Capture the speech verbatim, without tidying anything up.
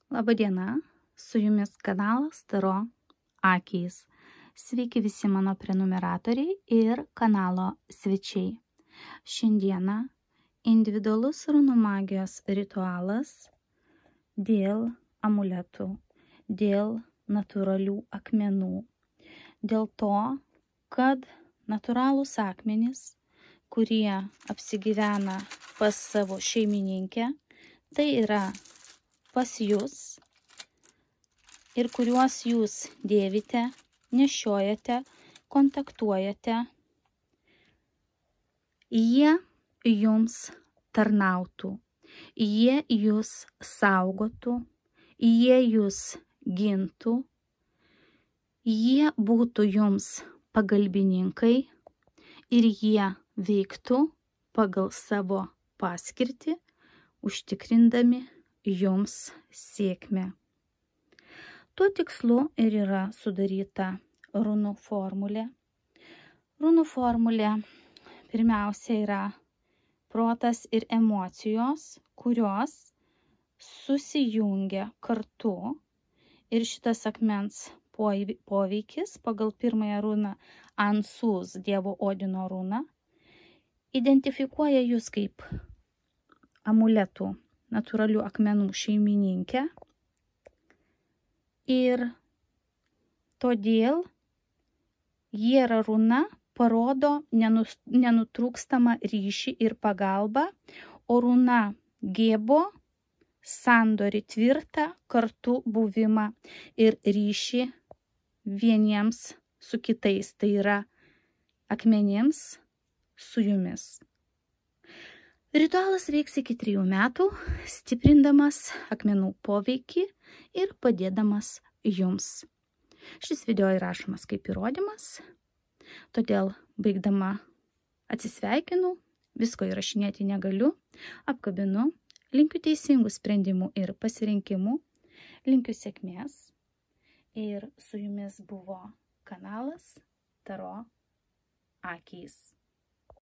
Labadiena, su jumis kanalas Taro akys. Sveiki visi mano prenumeratoriai ir kanalo svečiai. Šiandieną individualus runų magijos ritualas dėl amuletų, dėl natūralių akmenų. Dėl to, kad natūralūs akmenys, kurie apsigyvena pas savo šeimininkę, tai yra pas jūs ir kuriuos jūs dėvite, nešiojate, kontaktuojate, jie jums tarnautų, jie jūs saugotų, jie jūs gintų, jie būtų jums pagalbininkai ir jie veiktų pagal savo paskirtį, užtikrindami jums sėkmę. Tuo tikslu ir yra sudaryta runų formulė. Runų formulė pirmiausia yra protas ir emocijos, kurios susijungia kartu, ir šitas akmens poveikis pagal pirmąją runą Ansuz, dievo Odino runą, identifikuoja jūs kaip amuletų, natūralių akmenų šeimininkę, ir todėl Jėra runa parodo nenutrūkstamą ryšį ir pagalbą, o runa Gebo sandorį tvirtą kartu buvimą ir ryšį vieniems su kitais, tai yra akmenims su jumis. Ritualas veiks iki trijų metų, stiprindamas akmenų poveikį ir padėdamas jums. Šis video įrašomas kaip įrodymas, todėl baigdama atsisveikinu, visko įrašinėti negaliu, apkabinu, linkiu teisingų sprendimų ir pasirinkimų, linkiu sėkmės, ir su jumis buvo kanalas Taro akys.